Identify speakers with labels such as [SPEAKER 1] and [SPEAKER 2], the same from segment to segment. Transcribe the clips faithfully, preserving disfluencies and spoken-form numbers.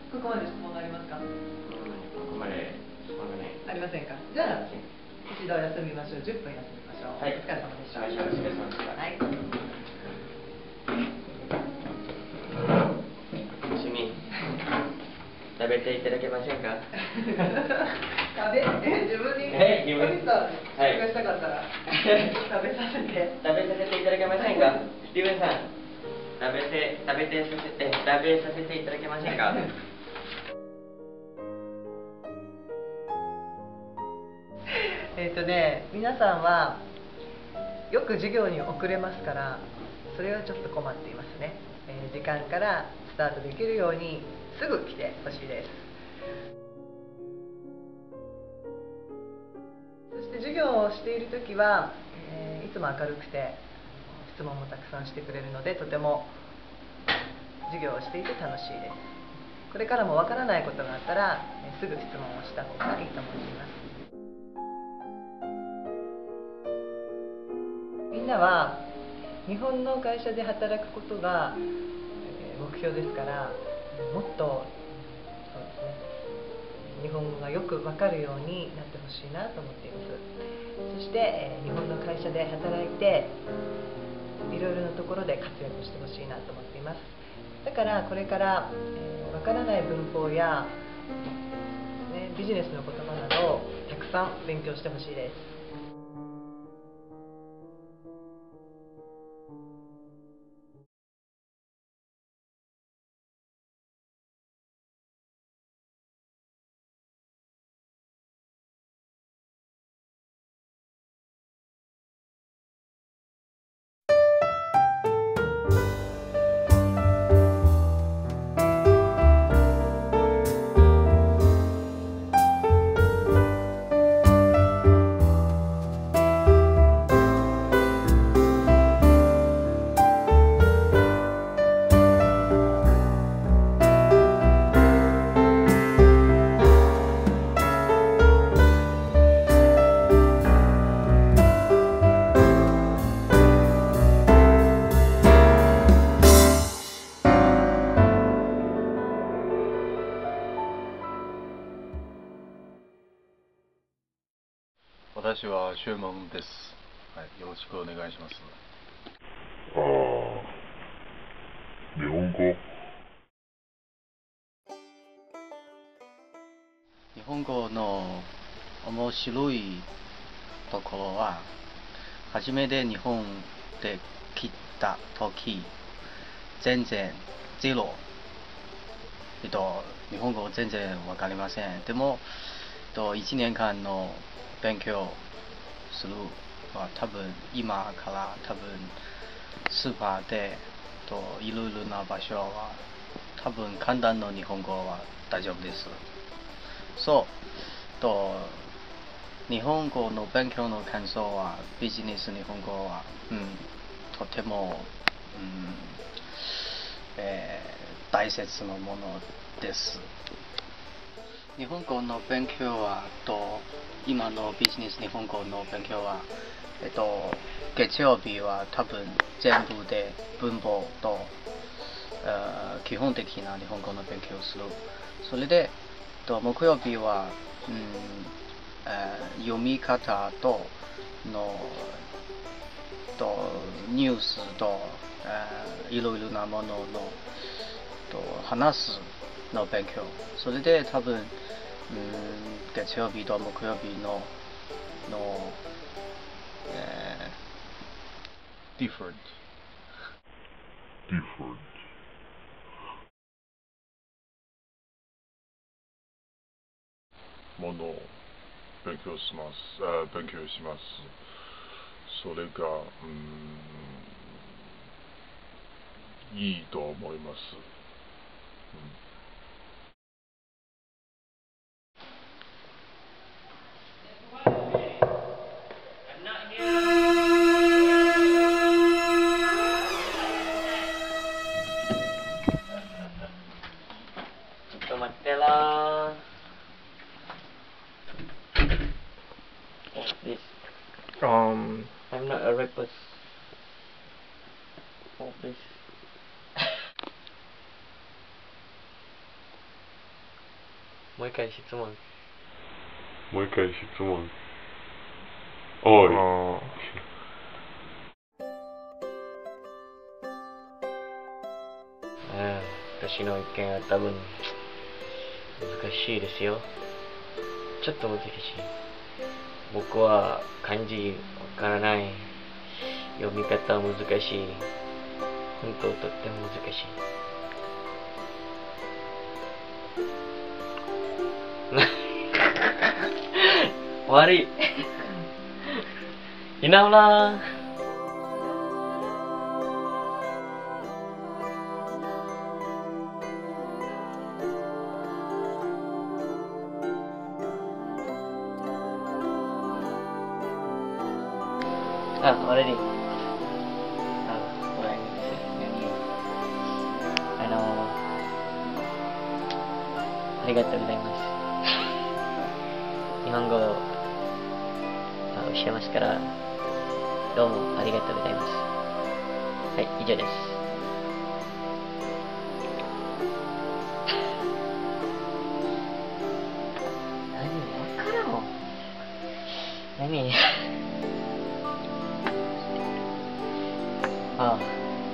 [SPEAKER 1] ここまで質問ありますか？
[SPEAKER 2] ここまで質問がね。
[SPEAKER 1] ありませんか？じゃあ一度休みましょう。じゅっぷん休みましょう。はい、お疲れ様でした。
[SPEAKER 2] はい、よろしくお願いします。
[SPEAKER 1] はい。
[SPEAKER 2] 趣味食べていただけませんか？
[SPEAKER 1] 食べえ自分に
[SPEAKER 2] え自分に
[SPEAKER 1] したかったら食べさせて
[SPEAKER 2] 食べさせていただけませんか？スティーブンさん、食べて食べてさせて食べさせていただけませんか？
[SPEAKER 1] えっとね、皆さんはよく授業に遅れますから、それはちょっと困っていますね。えー、時間からスタートできるようにすぐ来てほしいです。そして授業をしているときは、えー、いつも明るくて質問もたくさんしてくれるので、とても授業をしていて楽しいです。これからもわからないことがあったら、えー、すぐ質問をした方がいいと思います。みんなは日本の会社で働くことが目標ですから、もっとそうですね、日本語がよく分かるようになってほしいなと思っています。そして日本の会社で働いていろいろなところで活躍してほしいなと思っています。だからこれから、えー、分からない文法や、ね、ビジネスの言葉などをたくさん勉強してほしいです。
[SPEAKER 3] 私はシューマンです。はい、よろしくお願いします。
[SPEAKER 4] ああ、日本語。
[SPEAKER 5] 日本語の面白いところは、初めて日本で来た時、全然ゼロ。えっと、日本語全然わかりません。でも、えっと、いちねんかんの勉強するは多分今から多分スーパーでといろいろな場所は多分簡単な日本語は大丈夫です。そうと日本語の勉強の感想はビジネス日本語は、うん、とても、うんえー、大切なものです。日本語の勉強はと今のビジネス日本語の勉強は、えっと、月曜日は多分全部で文法と、えー、基本的な日本語の勉強をする。それで、と木曜日は、うんえー、読み方とのとニュースと、えー、いろいろなもののと話すの勉強。それで多分、うん、月曜日と木曜日のの、え
[SPEAKER 3] ー、different
[SPEAKER 4] different
[SPEAKER 3] ものを勉強します。あ、勉強します。それが、うん、いいと思います。うん
[SPEAKER 2] 待ってらー。What's this?
[SPEAKER 6] Um,
[SPEAKER 2] I'm not a rapist. What's this? もう一回質問。
[SPEAKER 4] もう一回質問。おい。
[SPEAKER 6] あ
[SPEAKER 2] ああ、私の意見は多分難しいですよ。ちょっと難しい。僕は漢字わからない。読み方難しい。本当とっても難しい。悪い。いなうな。あ、already. あ、ごめんなさい。何を。あのー、ありがとうございます。日本語を教えますから、どうもありがとうございます。はい、以上です。何わからん。何ああ、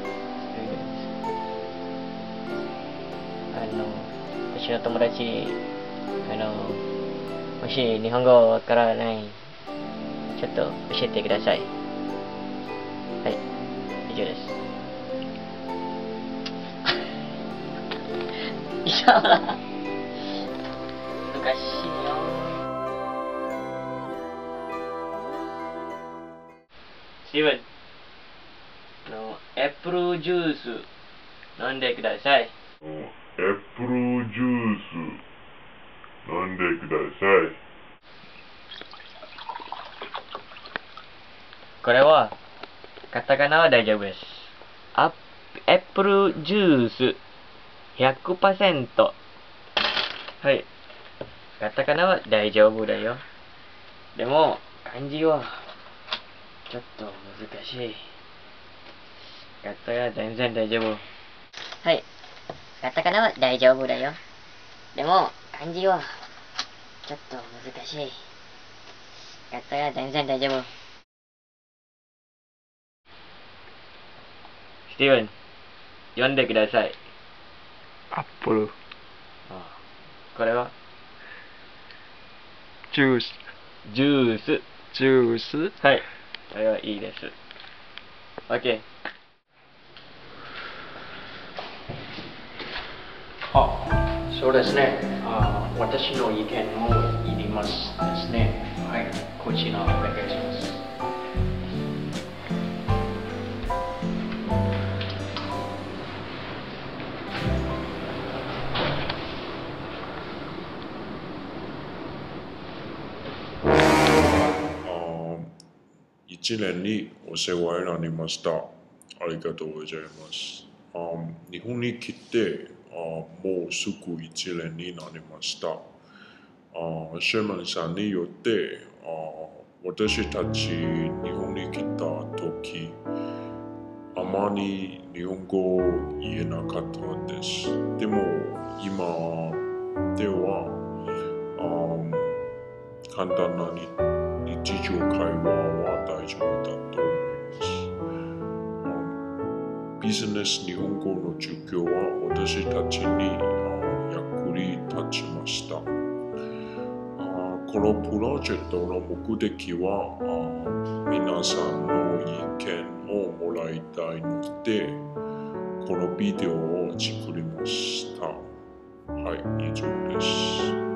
[SPEAKER 2] あの、私の友達、あの、もし日本語わからない、ちょっと教えてください。はい、以上です。以上だ。難しいよ。スティーブン。あの、エップルジュース飲んでください。
[SPEAKER 4] エップルジュース飲んでください。
[SPEAKER 2] これはカタカナは大丈夫です。アッエップルジュース ひゃくパーセント。はい。カタカナは大丈夫だよ。でも漢字はちょっと難しい。カタカナ全然大丈夫。
[SPEAKER 7] はい。カタカナは大丈夫だよ。でも、漢字は、ちょっと難しい。カタカナ全然大丈夫。
[SPEAKER 2] スティーブン、読んでください。
[SPEAKER 6] アップル、
[SPEAKER 2] ああ、これは
[SPEAKER 6] ジュース、
[SPEAKER 2] ジュース。
[SPEAKER 6] ジュース。
[SPEAKER 2] はい。これはいいです。OK。
[SPEAKER 8] あ、そうですね。あ、私の意見も言いますですね。はい、こちらお願いします。
[SPEAKER 4] いちねんにお世話になりました。ありがとうございます。日本に来てもうすぐいちねんになりました。シェーマンさんによって私たち日本に来た時、あまり日本語言えなかったです。でも今では簡単な日常会話は大丈夫だと思います。ビジネス日本語の授業は私たちに役に立ちました。このプロジェクトの目的は皆さんの意見をもらいたいので、このビデオを作りました。はい、以上です。